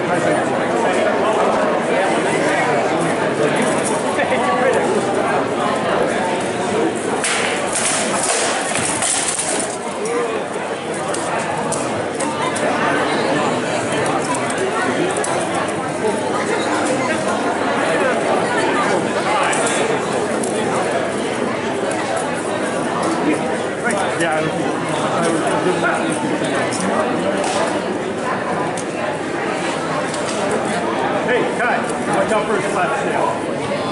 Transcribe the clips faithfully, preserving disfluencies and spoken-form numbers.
Yeah, I was, I was, I did not used to. Hey, Kai, watch out for his left tail.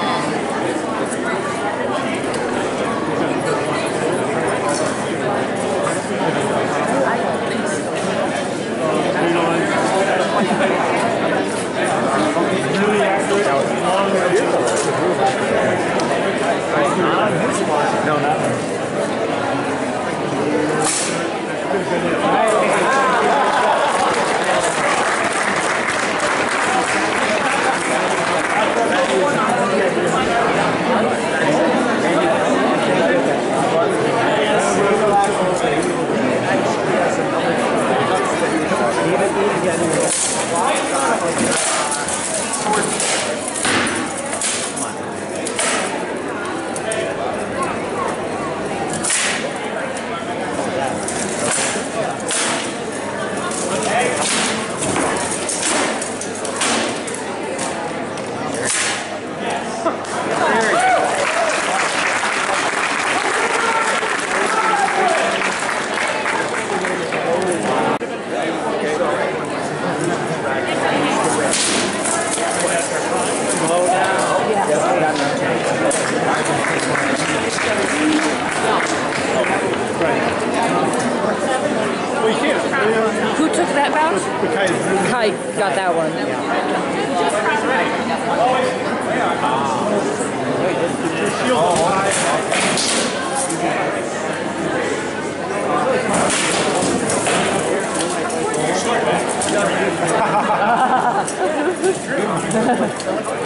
Really accurate. No, not one. Who took that bout? Kai got that one. Oh.